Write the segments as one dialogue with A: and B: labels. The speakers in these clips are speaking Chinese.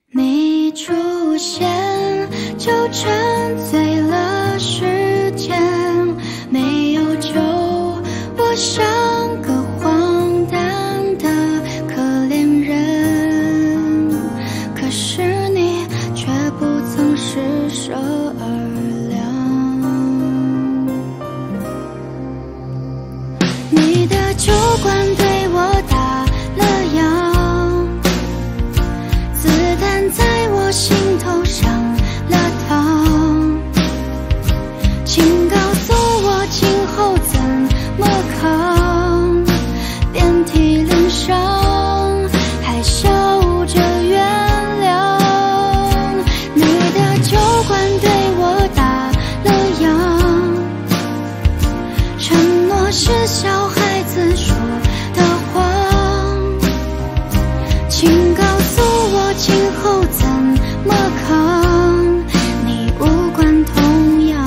A: 你出现就沉醉了时间，没有救我像个荒诞的可怜人，可是你却不曾施舍而凉。你的酒馆对我打了烊，子弹在我心头上了膛，请告诉我今后怎么扛，遍体鳞伤还笑着原谅。你的酒馆对我打了烊，承诺是小孩子说的谎，请告诉我今后怎么扛，你无关痛痒。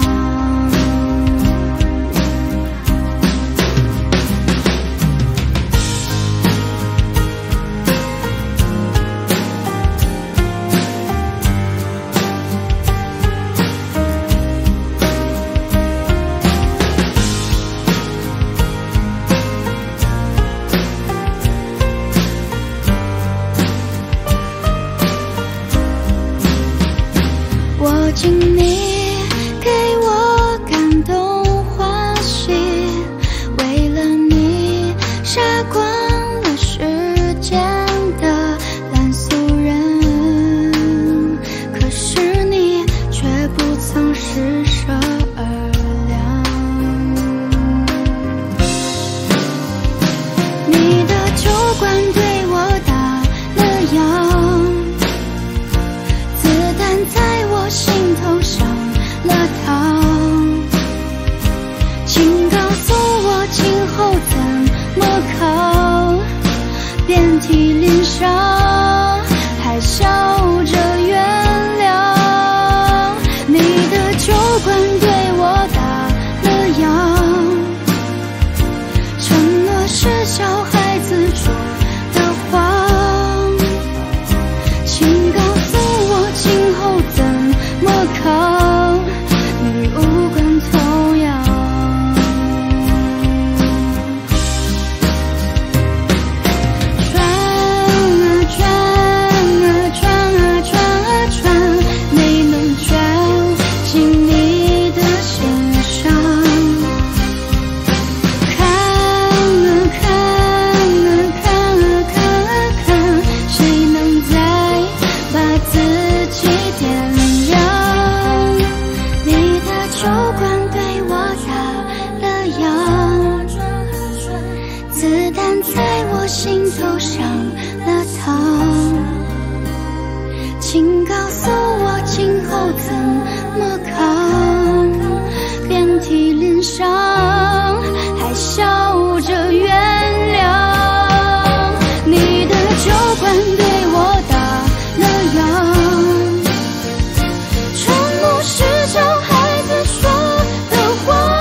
A: 握紧你给我感动欢喜，为了你杀光了世间的烂俗人，可是你却不曾施舍而凉。你的酒馆对我打了烊，子弹在我心头上了膛，请告诉我今后怎么扛，遍体鳞伤还笑着原谅。你的酒馆对我打了烊，承诺是小孩子说的谎，请告诉我今后怎么扛，你无关痛痒。转啊转啊转啊转啊转，没能转进你的心上。看啊看啊看啊看啊看，谁能再把自己点亮？你的酒馆对我打了烊，子弹在我心头上了膛，请告诉我今后怎么扛，遍体鳞伤还笑着原谅。你的酒馆对我打了烊，承诺是小孩子说的谎，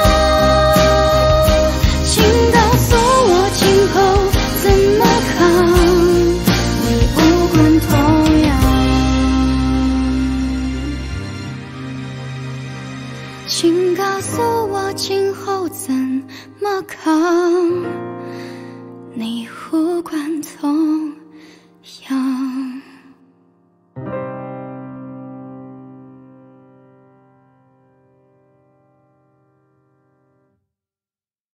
A: 请告诉我今后怎么扛，你无关痛痒。请告诉我今后怎么扛，你无关痛